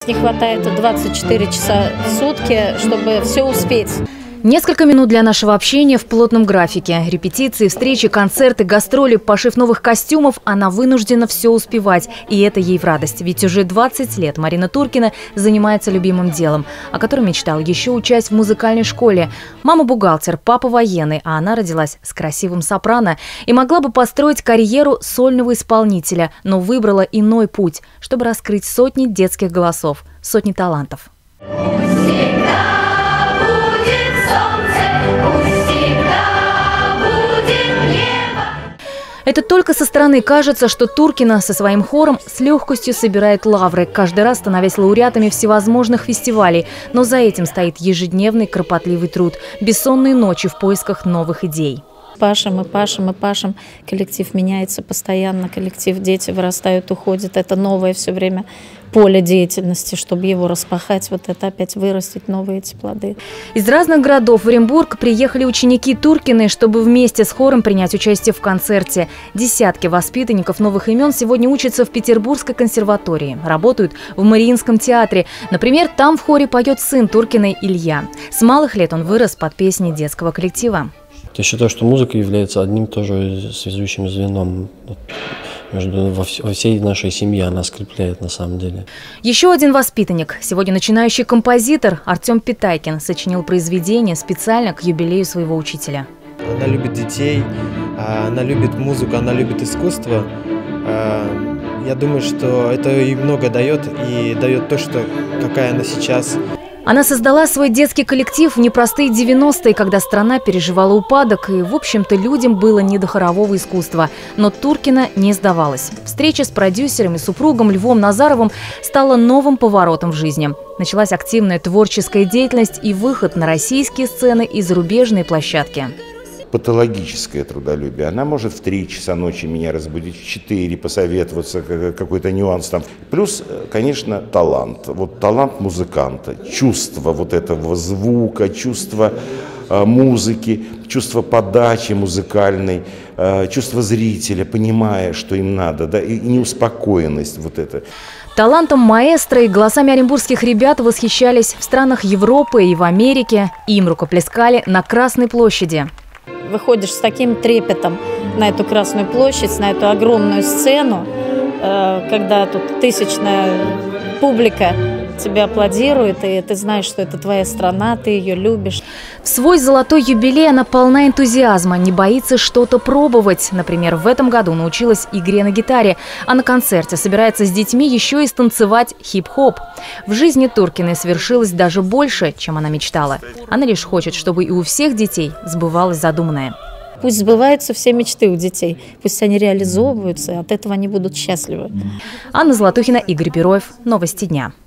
Не хватает 24 часа в сутки, чтобы все успеть. Несколько минут для нашего общения в плотном графике. Репетиции, встречи, концерты, гастроли, пошив новых костюмов. Она вынуждена все успевать. И это ей в радость. Ведь уже 20 лет Марина Туркина занимается любимым делом, о котором мечтала еще учась в музыкальной школе. Мама бухгалтер, папа военный, а она родилась с красивым сопрано и могла бы построить карьеру сольного исполнителя, но выбрала иной путь, чтобы раскрыть сотни детских голосов, сотни талантов. Это только со стороны кажется, что Туркина со своим хором с легкостью собирает лавры, каждый раз становясь лауреатами всевозможных фестивалей. Но за этим стоит ежедневный кропотливый труд, бессонные ночи в поисках новых идей. Пашем и пашем и пашем. Коллектив меняется постоянно, коллектив, дети вырастают, уходят. Это новое все время поле деятельности, чтобы его распахать, вот это опять вырастить новые эти плоды. Из разных городов в Оренбург приехали ученики Туркиной, чтобы вместе с хором принять участие в концерте. Десятки воспитанников новых имен сегодня учатся в Петербургской консерватории, работают в Мариинском театре. Например, там в хоре поет сын Туркиной Илья. С малых лет он вырос под песни детского коллектива. Я считаю, что музыка является одним тоже связующим звеном во всей нашей семье, она скрепляет на самом деле. Еще один воспитанник, сегодня начинающий композитор Артем Питайкин, сочинил произведение специально к юбилею своего учителя. Она любит детей, она любит музыку, она любит искусство. Я думаю, что это ей много дает и дает то, что какая она сейчас. Она создала свой детский коллектив в непростые 90-е, когда страна переживала упадок, и, в общем-то, людям было не до хорового искусства. Но Туркина не сдавалась. Встреча с продюсером и супругом Львом Назаровым стала новым поворотом в жизни. Началась активная творческая деятельность и выход на российские сцены и зарубежные площадки. Патологическое трудолюбие. Она может в 3 часа ночи меня разбудить, в 4 посоветоваться, какой-то нюанс там. Плюс, конечно, талант. Вот талант музыканта, чувство вот этого звука, чувство музыки, чувство подачи музыкальной, чувство зрителя, понимая, что им надо, да, и неуспокоенность вот это. Талантом маэстро и голосами оренбургских ребят восхищались в странах Европы и в Америке. Им рукоплескали на Красной площади. Выходишь с таким трепетом на эту Красную площадь, на эту огромную сцену, когда тут тысячная публика тебя аплодирует, и ты знаешь, что это твоя страна, ты ее любишь. В свой золотой юбилей она полна энтузиазма, не боится что-то пробовать. Например, в этом году научилась игре на гитаре, а на концерте собирается с детьми еще и станцевать хип-хоп. В жизни Туркиной свершилось даже больше, чем она мечтала. Она лишь хочет, чтобы и у всех детей сбывалось задуманное. Пусть сбываются все мечты у детей, пусть они реализовываются, и от этого они будут счастливы. Анна Золотухина, Игорь Бероев. Новости дня.